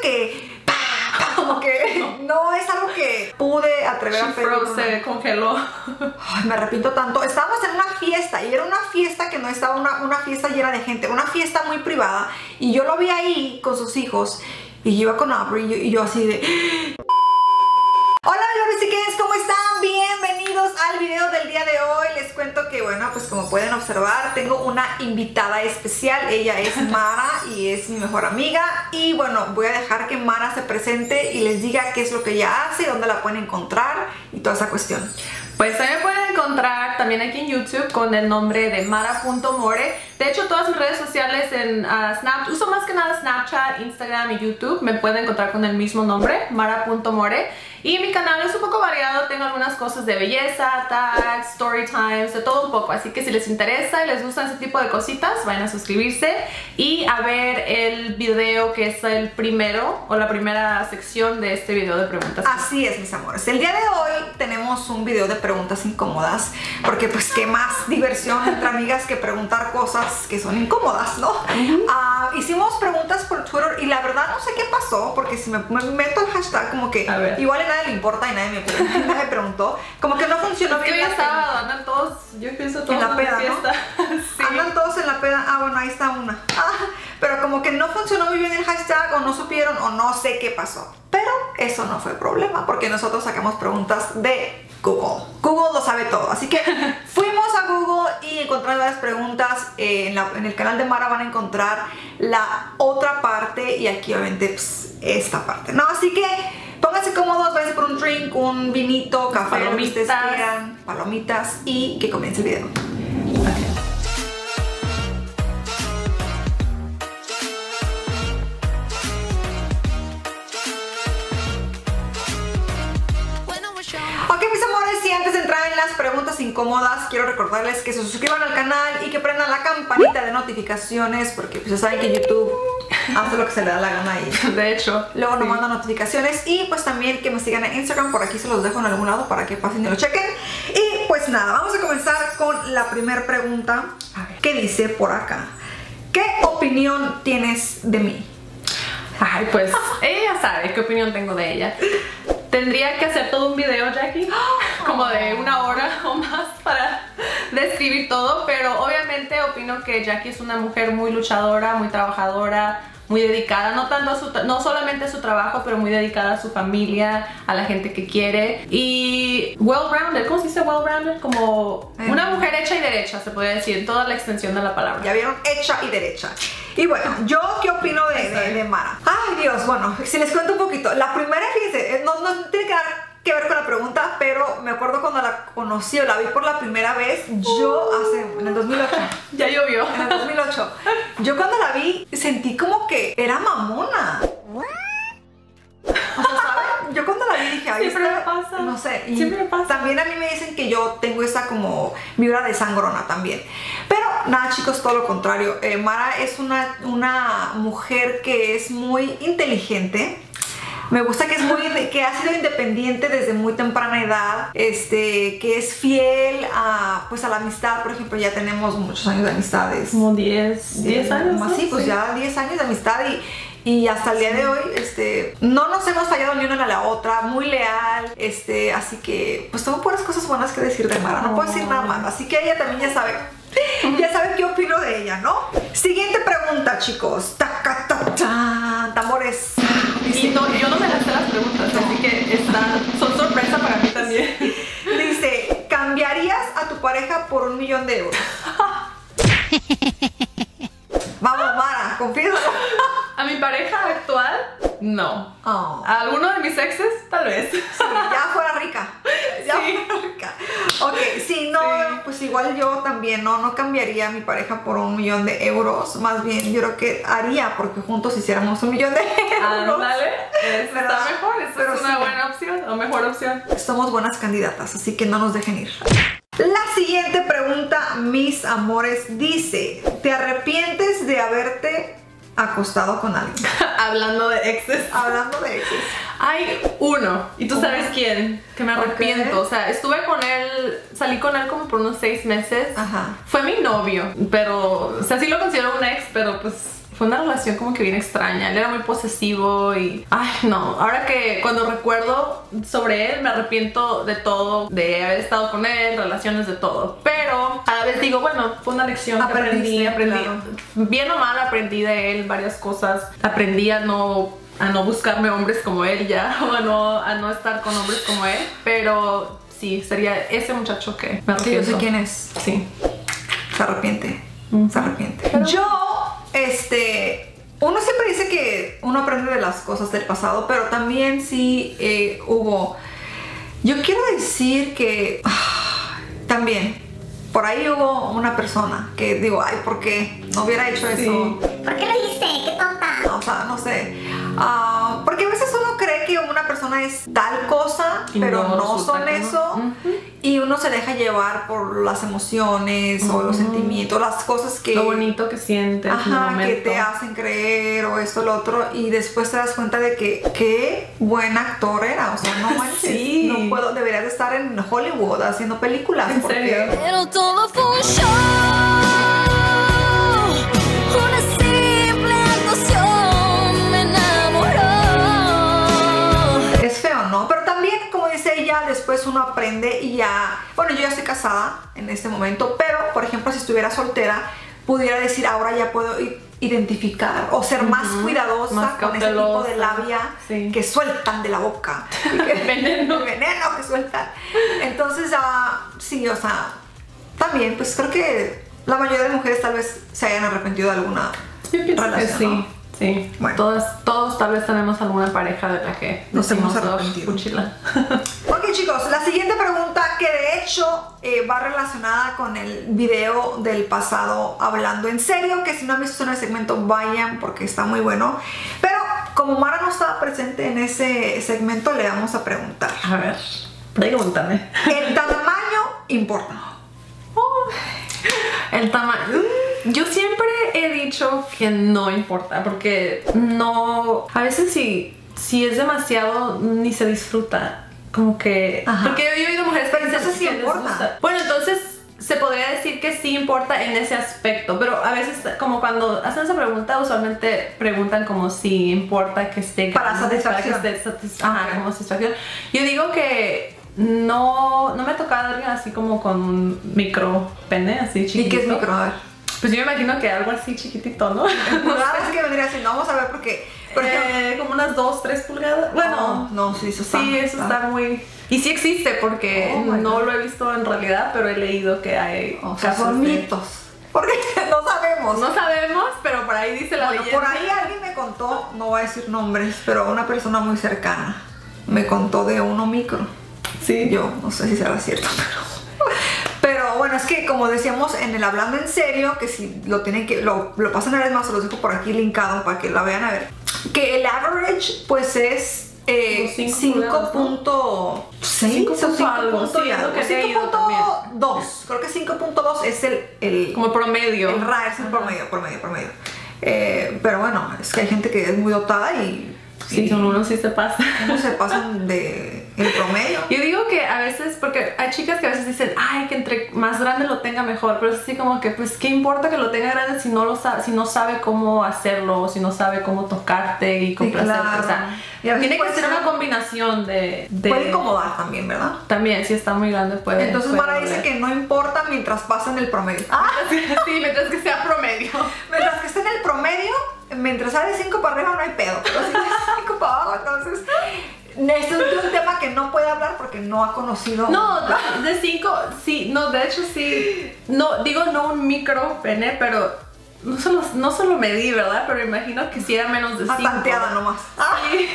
que como que no es algo que pude atrever a pedir. Se congeló. Ay, me arrepiento tanto. Estábamos en una fiesta y era una fiesta que no estaba una fiesta llena de gente, una fiesta muy privada, y yo lo vi ahí con sus hijos y yo iba con Aubrey y yo así de... Hola mis ¿cómo están? Bienvenidos al video del día de hoy. Les cuento que, bueno, pues como pueden observar, tengo una invitada especial. Ella es Mara y es mi mejor amiga. Y bueno, voy a dejar que Mara se presente y les diga qué es lo que ella hace, dónde la pueden encontrar y toda esa cuestión. Pues se me pueden encontrar también aquí en YouTube con el nombre de Mara.more. De hecho, todas mis redes sociales en Snapchat, uso más que nada Snapchat, Instagram y YouTube, me pueden encontrar con el mismo nombre, Mara.more. Y mi canal es un poco variado, tengo algunas cosas de belleza, tags, story times, de todo un poco. Así que si les interesa y les gustan ese tipo de cositas, vayan a suscribirse y a ver el video que es el primero o la primera sección de este video de preguntas. Así es, mis amores. El día de hoy tenemos un video de preguntas incómodas, porque pues qué más diversión entre amigas que preguntar cosas que son incómodas, ¿no? Hicimos preguntas por Twitter y la verdad no sé qué pasó, porque si me meto el hashtag como que igual a nadie le importa y nadie me preguntó, como que no funcionó bien. Yo ya estaba, andan todos, yo pienso todos en la peda, fiesta, ¿no? Sí. Andan todos en la peda. Bueno, ahí está una. Pero como que no funcionó muy bien el hashtag, o no supieron, o no sé qué pasó. Pero eso no fue problema, porque nosotros sacamos preguntas de Google. Google lo sabe todo. Así que fuimos a Google y encontramos varias preguntas. En el canal de Mara van a encontrar la otra parte y aquí obviamente pues, esta parte, ¿no? Así que pónganse cómodos, váyanse por un drink, un vinito, café, lo que ustedes quieran, palomitas, y que comience el video. Ok, mis amores, y antes de entrar en las preguntas incómodas, quiero recordarles que se suscriban al canal y que prendan la campanita de notificaciones, porque pues ya saben que YouTube hace lo que se le da la gana y de hecho luego nos manda notificaciones. Y pues también que me sigan en Instagram, por aquí se los dejo en algún lado para que pasen y lo chequen. Y pues nada, vamos a comenzar con la primera pregunta, que dice por acá: ¿qué opinión tienes de mí? Ay, pues ella ya sabe qué opinión tengo de ella. Tendría que hacer todo un video, Jackie, como de 1 hora o más para describir todo, pero obviamente opino que Jackie es una mujer muy luchadora, muy trabajadora, muy dedicada, no solamente a su trabajo, pero muy dedicada a su familia, a la gente que quiere, y well-rounded. ¿Cómo se dice well-rounded? Como una mujer hecha y derecha, se puede decir, en toda la extensión de la palabra. Ya vieron, hecha y derecha. Y bueno, ¿yo qué opino de Mara? Ay, Dios, bueno, si les cuento un poquito. La primera, fíjense, no tiene que ver con la pregunta, pero me acuerdo cuando la conocí o la vi por la primera vez, yo en el 2008. Ya llovió. En el 2008. Yo cuando la vi sentí como que era mamona. O sea, ¿saben? Yo cuando la vi dije, ay, siempre me pasa. No sé. Y siempre me pasa. También a mí me dicen que yo tengo esa como vibra de sangrona también. Pero nada, chicos, todo lo contrario. Mara es una mujer que es muy inteligente. Me gusta que que ha sido independiente desde muy temprana edad, que es fiel a la amistad. Por ejemplo, ya tenemos muchos años de amistades. Como 10 años. Más, sí, pues sí. Ya 10 años de amistad y hasta el día de hoy, no nos hemos fallado ni una a la otra, muy leal, así que, pues tengo puras cosas buenas que decir de Mara, no puedo decir nada malo, así que ella también ya sabe qué opino de ella, ¿no? Siguiente pregunta, chicos. Tambores. Y yo no me las sé las preguntas, así que son sorpresa para mí también. Dice, ¿cambiarías a tu pareja por €1.000.000? Vamos, Mara, confío. ¿A mi pareja actual? No. ¿A alguno de mis exes? Tal vez. Sí, ya fuera rica. Ya fuera rica. Ok, sí, no, pues igual yo también no cambiaría a mi pareja por €1.000.000. Más bien, yo creo que haría porque juntos hiciéramos €1.000.000. Ándale, está mejor, esa es una buena opción o mejor opción. Somos buenas candidatas, así que no nos dejen ir. La siguiente pregunta, mis amores, dice: ¿te arrepientes de haberte acostado con alguien? Hablando de exes. Hablando de exes. Hay uno, y tú sabes quién, que me arrepiento. O sea, estuve con él, salí con él como por unos 6 meses. Ajá. Fue mi novio, pero, o sea, sí lo considero un ex, pero pues fue una relación como que bien extraña. Él era muy posesivo y... Ay, no. Ahora que cuando recuerdo sobre él, me arrepiento de todo, de haber estado con él, relaciones, de todo. Pero a la vez digo, bueno, fue una lección que aprendí. Claro. Bien o mal aprendí de él varias cosas. Aprendí a no buscarme hombres como él ya, o a no estar con hombres como él. Pero sí, sería ese muchacho que me arrepiento. Sí, yo sé quién es. Sí. Se arrepiente. Se arrepiente. Pero yo, uno siempre dice que uno aprende de las cosas del pasado, pero también sí hubo... Yo quiero decir que también por ahí hubo una persona que digo, ay, ¿por qué no hubiera hecho eso? ¿Por qué lo hice? ¡Qué tonta! O sea, no sé. Porque a veces uno cree que una persona es tal cosa, Y pero no, no resulta son que eso. no. Y uno se deja llevar por las emociones o los sentimientos, las cosas que... Lo bonito que sientes en el Ajá, que momento. te hacen creer o esto o lo otro, y después te das cuenta de que qué buen actor era. O sea, no manches, Sí. no puedo, deberías de estar en Hollywood haciendo películas. ¿En porque serio? Pero todo fue un show, una simple actuación me enamoró. es feo, ¿no? Pero también, como dice ella, después uno aprende y ya... Bueno, yo ya estoy casada en este momento, pero, por ejemplo, si estuviera soltera, pudiera decir, ahora ya puedo identificar o ser más cuidadosa Más con ese tipo cautelosa. de labia Sí. que sueltan de la boca. Veneno. El veneno que sueltan. Entonces, sí, o sea, también, pues creo que la mayoría de mujeres tal vez se hayan arrepentido de alguna Yo pienso que relación, sí. ¿no? Sí, Bueno. todos tal vez tenemos alguna pareja de la que Nos hemos decimos, "Oh, arrepentido". cuchila". Ok, chicos, la siguiente pregunta, que de hecho va relacionada con el video del pasado Hablando en Serio, que si no han visto en el segmento, vayan porque está muy bueno. Pero como Mara no estaba presente en ese segmento, le vamos a preguntar. A ver, pregúntame. ¿El tamaño importa? El tamaño. Yo siempre he dicho que no importa, porque no. A veces si es demasiado, ni se disfruta. Como que. Ajá. Porque yo he oído mujeres Pero que dicen entonces sí que les importa. gusta. Bueno, entonces se podría decir que sí importa en ese aspecto, pero a veces, como cuando hacen esa pregunta, usualmente preguntan como si importa que esté Para grande, satisfacción. para que esté ajá, como satisfacción. Yo digo que no me ha tocado a alguien así como con un micro pene, así chiquito. ¿Y qué es micro? A ver. Pues yo me imagino que algo así chiquitito, ¿no? Pulgadas que vendría siendo, vamos a ver porque... Como unas 2-3 pulgadas. Bueno, no, sí, eso está. sí, eso está muy... Y sí existe porque Oh my no God. lo he visto en realidad, pero he leído que hay O sea, casos son de- mitos. Porque no sabemos. No sabemos, pero por ahí dice la Bueno, leyenda. por ahí alguien me contó, no voy a decir nombres, pero una persona muy cercana me contó de uno micro. Sí. Yo no sé si será cierto, pero bueno, es que como decíamos en el Hablando en Serio, que si lo tienen que, lo pasan a ver más, se los dejo por aquí linkado para que la vean a ver, que el average pues es Como 5 5.6 o 5 algo, 5. sí, es lo que he leído también. 5.2, creo que 5.2 es el Como promedio. el RAE es el promedio. Pero bueno, es que hay gente que es muy dotada y Sí, son unos sí se pasa. no se pasan de el promedio. Yo digo que a veces, porque hay chicas que a veces dicen, ay, que entre más grande lo tenga mejor, pero es así como que, pues, ¿qué importa que lo tenga grande si no lo sabe, si no sabe cómo hacerlo, si no sabe cómo tocarte y complacerte? claro. O sea, Y a veces tiene que puede ser ser- una combinación de... Puede incomodar también, ¿verdad? También, si está muy grande puede... Entonces puede Mara dice doler. que no importa mientras pasen el promedio. Sí, mientras que sea promedio. Mientras que esté en el promedio, mientras sale 5 para arriba no hay pedo, pero si es 5 para abajo, entonces esto es un tema que no puede hablar porque no ha conocido. No, de 5, sí, no, de hecho sí, no, digo no un micro pene, pero no solo medí, ¿verdad? Pero imagino que sí era menos de 5. Una tanteada nomás. Sí,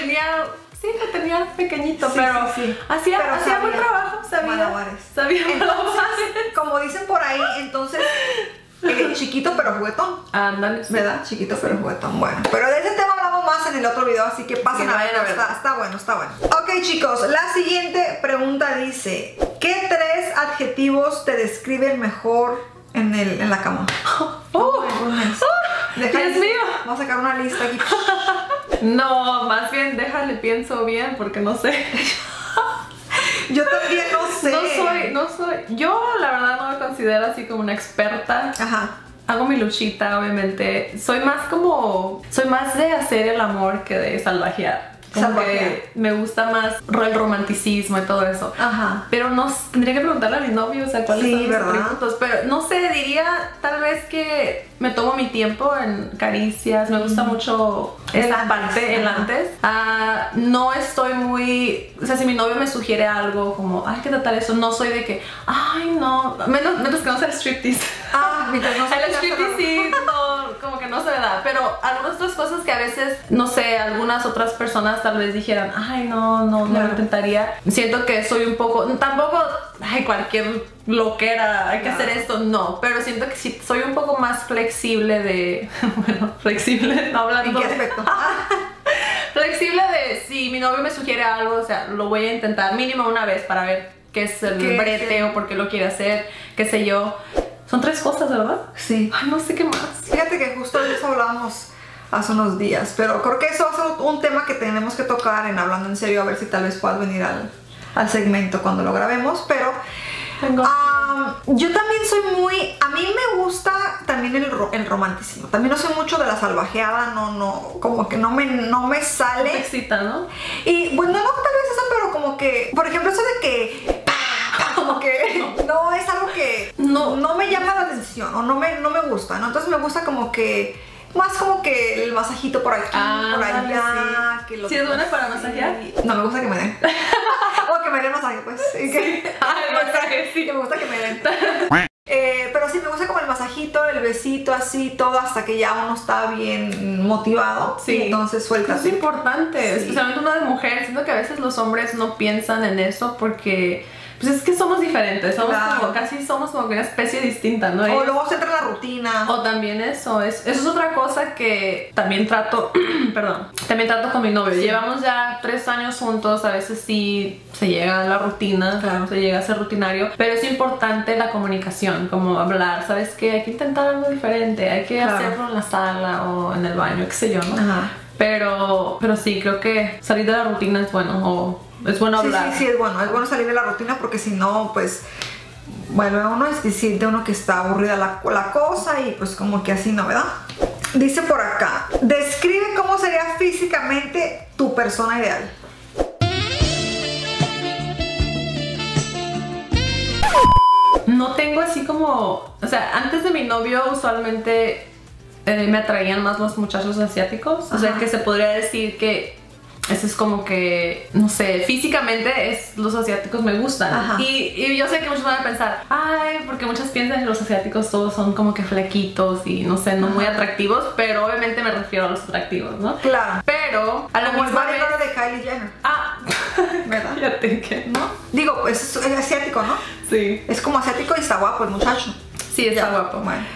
lo tenía pequeñito, Sí, pero sí, sí. hacía Pero buen sabía trabajo, sabía Entonces, malabares. como dicen por ahí, entonces chiquito pero juguetón. Ándale, sí. ¿Verdad? Chiquito pero juguetón. Bueno, pero de ese tema hablamos más en el otro video, así que pasen Que a vayan verlo. a verlo. Está bueno, está bueno. Ok, chicos, la siguiente pregunta dice: ¿qué 3 adjetivos te describen mejor en la cama? Oh, Deja- Dios mío. Vamos a sacar una lista aquí. no, más bien déjale pienso bien porque no sé. Yo también no sé. No soy. Yo la verdad no me considero así como una experta. Ajá. hago mi luchita, obviamente. Soy más de hacer el amor que de salvajear. Como que me gusta más el romanticismo y todo eso. Ajá. Pero no, tendría que preguntarle a mi novio, o sea, cuáles son los ¿verdad? atributos. Pero no sé, diría tal vez que me tomo mi tiempo en caricias. Me gusta mucho esa parte, el antes. No estoy muy... O sea, si mi novio me sugiere algo como, hay que tratar eso, no soy de que, ay, no. Menos que no sea el striptease. Mientras no sea el striptease sí, no, como que no se me da. Pero algunas otras cosas que a veces, no sé, algunas otras personas tal vez dijeran, ay, no lo intentaría. Siento que soy un poco, tampoco, ay, cualquier loquera, hay que hacer esto, no. Pero siento que sí, soy un poco más flexible de, bueno, flexible, no hablando. ¿En qué aspecto? Flexible de, si mi novio me sugiere algo, o sea, lo voy a intentar mínimo una vez para ver qué es el brete o por qué lo quiere hacer, qué sé yo. Son 3 cosas, ¿verdad? Sí. Ay, no sé qué más. Fíjate que justo de eso hablábamos hace unos días, pero creo que eso es un tema que tenemos que tocar en Hablando en Serio, a ver si tal vez puedas venir al segmento cuando lo grabemos, pero yo también soy muy, a mí me gusta también el romanticismo, también no soy mucho de la salvajeada, no, como que no me sale. Te excita, ¿no? Y bueno, no tal vez eso, pero como que, por ejemplo, eso de que como que no es algo que no me llama la atención o no me gusta, ¿no? Entonces me gusta como que más como que el masajito por aquí, por allá. Sí. ¿Sí es buena para masajear? No, me gusta que me den. O que me den masaje, pues. Sí. Masaje, sí. Me gusta que me den. Pero sí, me gusta como el masajito, el besito, así, todo hasta que ya uno está bien motivado. Sí. Y entonces suelta. Es importante, especialmente una de mujer. Siento que a veces los hombres no piensan en eso porque... Pues es que somos diferentes, somos como una especie distinta, ¿no? O luego se entra en la rutina. O también eso es otra cosa que también trato, también trato con mi novio. Sí. Llevamos ya 3 años juntos, a veces sí se llega a la rutina, se llega a ser rutinario, pero es importante la comunicación, como hablar, ¿sabes qué? Hay que intentar algo diferente, hay que hacerlo en la sala o en el baño, qué sé yo, ¿no? Ajá. Pero sí, creo que salir de la rutina es bueno, es bueno hablar. Sí, es bueno salir de la rutina porque si no, pues, bueno, uno siente uno que está aburrida la cosa y pues como que así no, ¿verdad? Dice por acá, describe cómo sería físicamente tu persona ideal. No tengo así como, o sea, antes de mi novio usualmente me atraían más los muchachos asiáticos. O sea, que se podría decir que eso es como que, no sé, físicamente los asiáticos me gustan. Y yo sé que muchos van a pensar, ay, porque muchos piensan que los asiáticos todos son como que flequitos y no sé, no muy atractivos, pero obviamente me refiero a los atractivos, ¿no? Claro. Pero a la misma vez... de Kylie Jenner. ¿Verdad? Fíjate que no. Digo, pues es asiático, ¿no? Sí. Es como asiático y está guapo el muchacho. Sí, está guapo. Bueno.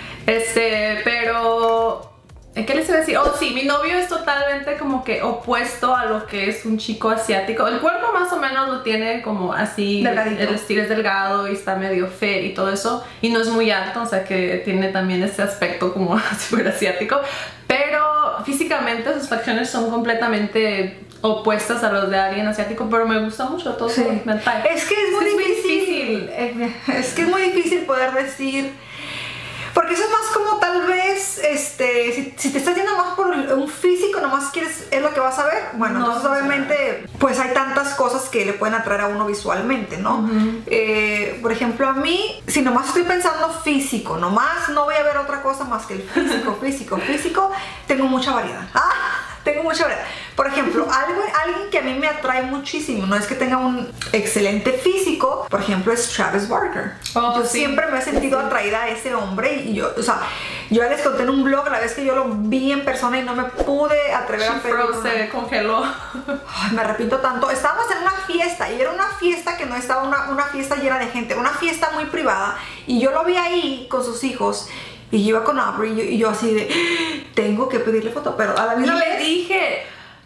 Pero... ¿Qué les iba a decir? Sí, mi novio es totalmente como que opuesto a lo que es un chico asiático. El cuerpo más o menos lo tiene como así, delgadito. El estilo es delgado y está medio fit y todo eso. Y no es muy alto, o sea que tiene también ese aspecto como súper asiático. Pero físicamente sus facciones son completamente opuestas a los de alguien asiático, pero me gusta mucho todo su mental. Es que es muy difícil. Es que es muy difícil poder decir... Porque eso es más como tal vez, si te estás yendo más por un físico, nomás quieres, es lo que vas a ver. Bueno, entonces obviamente, pues hay tantas cosas que le pueden atraer a uno visualmente, ¿no? Por ejemplo, a mí, si nomás estoy pensando físico, nomás no voy a ver otra cosa más que el físico, tengo mucha variedad. Tengo mucha variedad. Por ejemplo, alguien que a mí me atrae muchísimo, no es que tenga un excelente físico, por ejemplo, es Travis Barker. Yo siempre me he sentido atraída a ese hombre y yo, o sea, yo ya les conté en un blog la vez que yo lo vi en persona y no me pude atrever a pedirlo. Se congeló. Ay, me arrepiento tanto. Estábamos en una fiesta y era una fiesta que no estaba una fiesta llena de gente, una fiesta muy privada y yo lo vi ahí con sus hijos. Y yo iba con Aubrey y yo así de, tengo que pedirle foto, pero a la misma vez... le dije,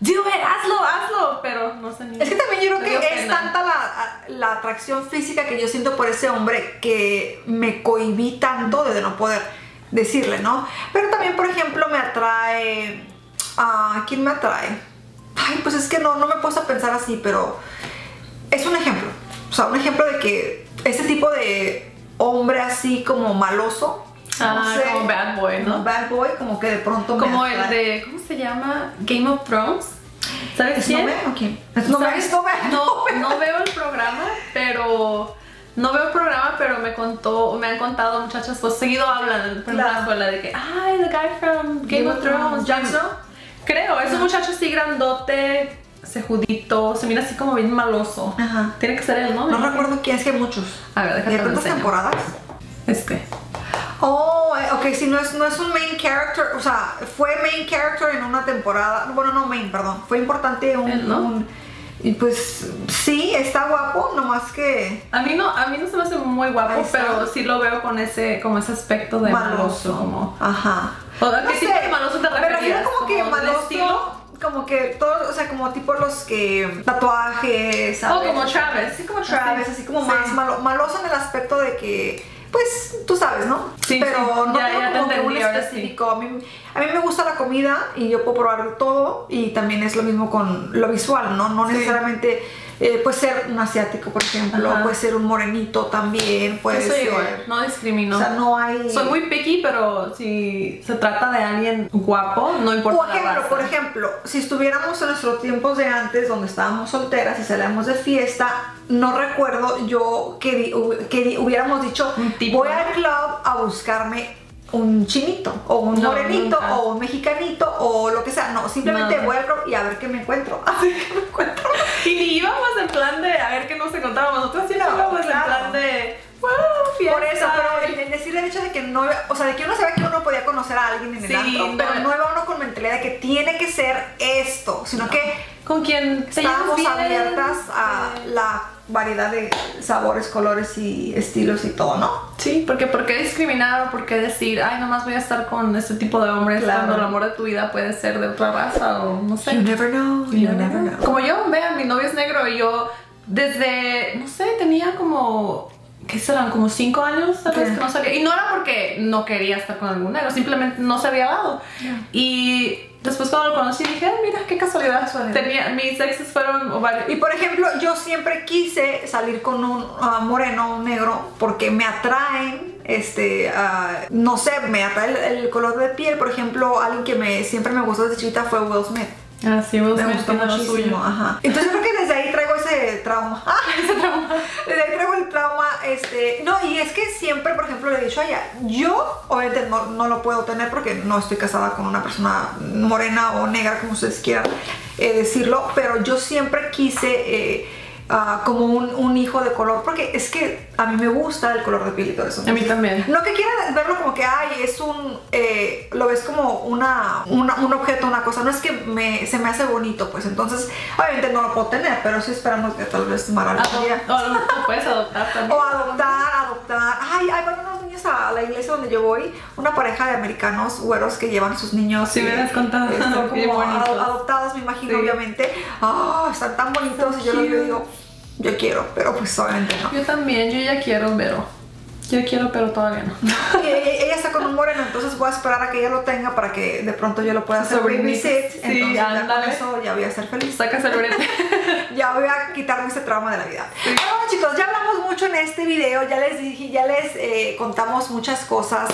hazlo, pero no sé ni... Es que también yo creo que es tanta la atracción física que yo siento por ese hombre que me cohibí tanto de no poder decirle, ¿no? Pero también, por ejemplo, me atrae... ¿quién me atrae? Ay, pues es que no me he puesto a pensar así, pero es un ejemplo. O sea, un ejemplo de que ese tipo de hombre así como maloso, Ah, como Bad Boy, ¿no? Bad Boy, como que de pronto Como me el de, ¿cómo se llama? Game of Thrones. ¿Sabes quién? ¿O quién? ¿Sabes? No veo el programa, pero... No veo el programa, pero me han contado muchachas, pues seguido hablan en la escuela de que, ay, the guy from Game of Thrones, Jon Snow. Creo, ese muchacho así grandote, cejudito, se mira así como bien maloso. Ajá. Tiene que ser él, ¿no? No recuerdo quién, es que hay muchos. A ver, déjate ¿De cuántas temporadas? Oh, ok, sí, no es un main character, o sea, fue main character en una temporada, bueno, no main, perdón, fue importante y pues sí, está guapo, nomás que... A mí no se me hace muy guapo, pero sí lo veo con ese aspecto de maloso como... Ajá. ¿O a qué tipo de maloso te referías? Pero como que maloso, como que todo, o sea, como tipo los que tatuajes, ¿sabes? Oh, como Travis. Sí, como Travis, así como más maloso en el aspecto de que... Pues tú sabes, ¿no? Sí, pero sí. no Ya tengo te como que un entendí, específico. A mí me gusta la comida y yo puedo probar todo y también es lo mismo con lo visual, ¿no? No necesariamente puede ser un asiático, por ejemplo, puede ser un morenito también, puede ser... igual, no discrimino. O sea, no hay... Soy muy picky, pero si se trata de alguien guapo, no importa la raza. Por ejemplo, si estuviéramos en nuestros tiempos de antes, donde estábamos solteras y salíamos de fiesta, no recuerdo yo que hubiéramos dicho, voy al club a buscarme un chinito, o un morenito, nunca. O un mexicanito, o lo que sea. No, simplemente voy al club y a ver qué me encuentro. A ver qué me encuentro. Y ni íbamos en plan de a ver qué nos encontrábamos. Nosotros sí íbamos en plan de... Wow, por eso, pero el decir el hecho de que no, o sea, de que uno sabía que uno podía conocer a alguien en el antro, pero no iba uno con mentalidad de que tiene que ser esto, sino que con quien estábamos abiertas a la variedad de sabores, colores y estilos y todo, ¿no? Sí, porque ¿por qué discriminar o por qué decir, ay, nomás voy a estar con este tipo de hombres cuando el amor de tu vida puede ser de otra raza o no sé? You never know, you never know. Como yo, vean, mi novio es negro y yo desde, no sé, tenía como... ¿Qué serán? Como 5 años tal vez que no salía. Y no era porque no quería estar con algún negro, simplemente no se había dado. Y después cuando lo conocí dije, ay, mira, qué casualidad. Mis exes fueron varios. Y por ejemplo, yo siempre quise salir con un moreno, un negro, porque me atraen, no sé, me atrae el color de piel. Por ejemplo, alguien que siempre me gustó desde chiquita fue Will Smith. Ah, sí, Will Smith me gustó muchísimo, ajá. Entonces creo que desde ahí traigo ese trauma. Desde ahí traigo el trauma, no, y es que siempre, por ejemplo, le he dicho a ella, yo obviamente no lo puedo tener porque no estoy casada con una persona morena o negra, como ustedes quieran decirlo, pero yo siempre quise como un hijo de color, porque es que a mí me gusta el color de piel y todo eso. A mí también. No que quieras verlo como que, ay, es lo ves como un objeto, una cosa, no es que se me hace bonito, pues entonces, obviamente no lo puedo tener, pero sí esperamos que tal vez maravilla. O lo puedes adoptar también. O adoptar. Ay, van unos niños a la iglesia donde yo voy, una pareja de americanos güeros que llevan a sus niños. Sí, me has contado. Como adoptados, me imagino, obviamente. Están tan bonitos y yo los veo y digo, yo quiero, pero pues obviamente no. Yo también, yo ya quiero, pero... Yo quiero, pero todavía no. Y ella está con un moreno, entonces voy a esperar a que ella lo tenga para que de pronto yo lo pueda hacer babysit. Sí, entonces ya con eso ya voy a ser feliz. Sacas el brete. Ya voy a quitarme ese trauma de la vida. Sí. Bueno, chicos, ya hablamos mucho en este video, ya les contamos muchas cosas,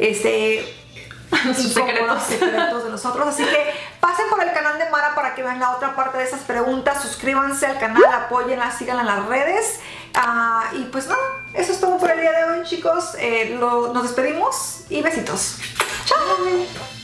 sus secretos de nosotros, así que pasen por el canal de Mara para que vean la otra parte de esas preguntas, suscríbanse al canal, apóyenla, síganla en las redes, y pues nada, eso es todo por el día de hoy, chicos. Nos despedimos y besitos. Chao.